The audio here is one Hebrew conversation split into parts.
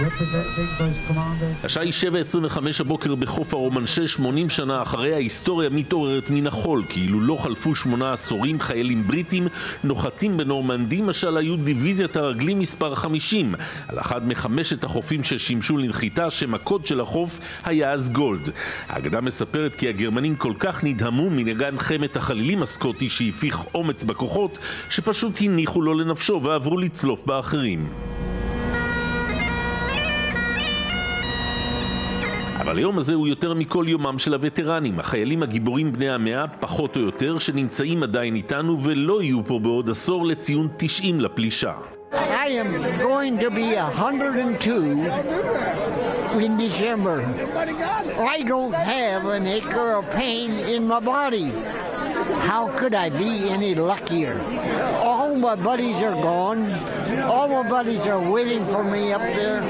השעה היא 7:25 הבוקר בחוף הרומנשה. 80 שנה אחרי, ההיסטוריה מתעוררת מן החול, כאילו לא חלפו 8 עשורים. חיילים בריטים נוחתים בנורמנדי, משל היו דיוויזיית הרגלים מספר 50 על אחד מחמשת החופים ששימשו לנחיתה. שם הקוד של החוף היה אז גולד. האגדה מספרת כי הגרמנים כל כך נדהמו מנגן חמת החלילים הסקוטי שהפיח אומץ בכוחות, שפשוט הניחו לו לנפשו ועברו לצלוף באחרים. אבל היום הזה הוא יותר מכל יומם של הווטרנים, החיילים הגיבורים בני המאה, פחות או יותר, שנמצאים עדיין איתנו ולא יהיו פה בעוד עשור לציון 90 לפלישה. I am going to be 102 in December. I don't have an acre of pain in my body. How could I be any luckier? All my buddies are gone. All my buddies are waiting for me up there.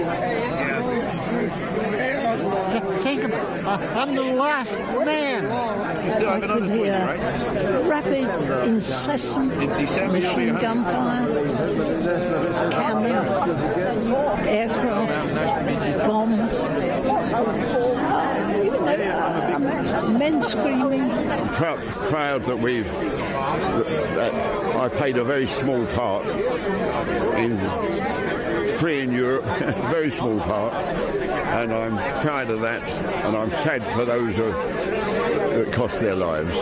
Think of I'm the last man. I could hear rapid, incessant machine gun fire, cannon, aircraft, bombs, men screaming. Proud that that I played a very small part in free in Europe, very small part, and I'm proud of that, and I'm sad for those that cost their lives.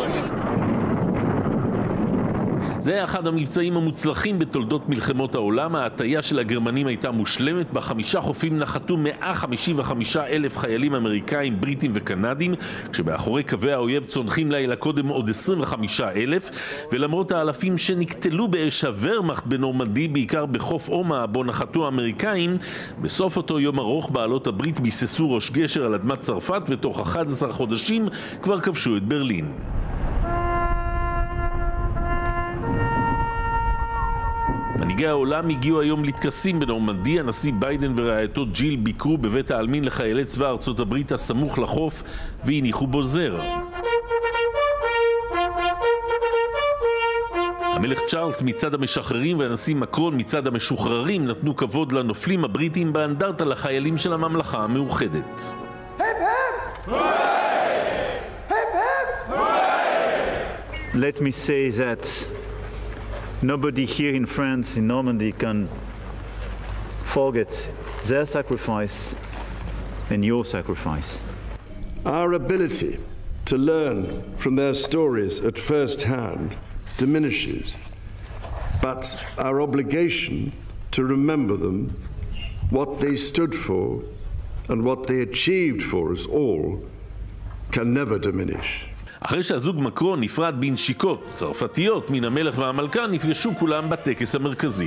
זה היה אחד המבצעים המוצלחים בתולדות מלחמות העולם. ההטיה של הגרמנים הייתה מושלמת. ב5 חופים נחתו 155,000 חיילים אמריקאים, בריטים וקנדים, כשבאחורי קווי האויב צונחים לילה קודם עוד 25,000, ולמרות האלפים שנקטלו באש הוורמאכט בנורמנדי, בעיקר בחוף אומה בו נחתו האמריקאים, בסוף אותו יום ארוך בעלות הברית ביססו ראש גשר על אדמת צרפת, ותוך 11 חודשים כבר כבשו את ברלין. מנהיגי העולם הגיעו היום לטקסים בנורמנדי. הנשיא ביידן ורעייתו ג'יל ביקרו בבית העלמין לחיילי צבא ארצות הברית הסמוך לחוף והניחו בו זר. המלך צ'ארלס מצד המשחררים והנשיא מקרון מצד המשוחררים נתנו כבוד לנופלים הבריטים באנדרטה לחיילים של הממלכה המאוחדת. Let me say that nobody here in France, in Normandy, can forget their sacrifice and your sacrifice. Our ability to learn from their stories at first hand diminishes, but our obligation to remember them, what they stood for, and what they achieved for us all, can never diminish. אחרי שהזוג מקרון נפרד בנשיקות צרפתיות מן המלך והמלכה, נפגשו כולם בטקס המרכזי.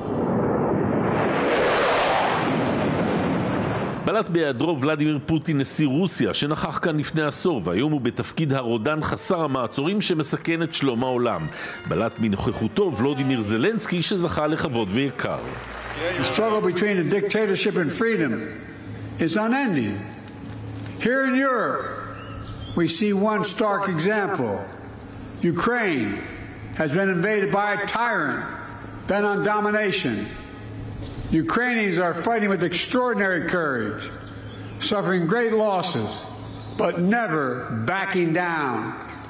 בלט בהיעדרו ולדימיר פוטין, נשיא רוסיה, שנכח כאן לפני עשור, והיום הוא בתפקיד הרודן חסר המעצורים שמסכן את שלום העולם. בלט מנוכחותו ולדימיר זלנסקי, שזכה לכבוד ויקר. The struggle between a dictatorship and freedom is unending. Here in Europe, we see one stark example. Ukraine has been invaded by a tyrant bent on domination. Ukrainians are fighting with extraordinary courage, suffering great losses, but never backing down.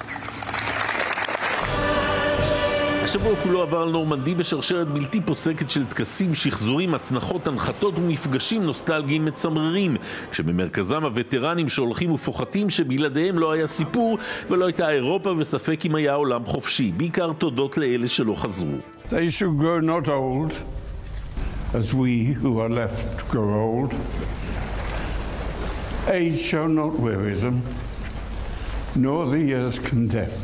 השבוע כולו עבר על נורמנדי בשרשרת בלתי פוסקת של טקסים, שחזורים, הצנחות, הנחתות ומפגשים נוסטלגיים מצמררים, כשבמרכזם הווטרנים שהולכים ופוחתים שבלעדיהם לא היה סיפור ולא הייתה אירופה, וספק אם היה עולם חופשי, בעיקר תודות לאלה שלא חזרו. They should grow not old as we who are left grow old. Age shall not weary them, nor the years condemn.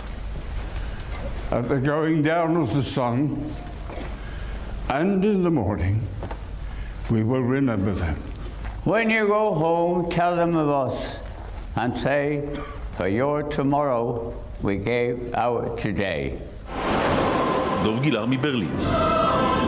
At the going down of the sun, and in the morning, we will remember them. When you go home, tell them of us, and say, for your tomorrow, we gave our today. דוב גילר מברלין.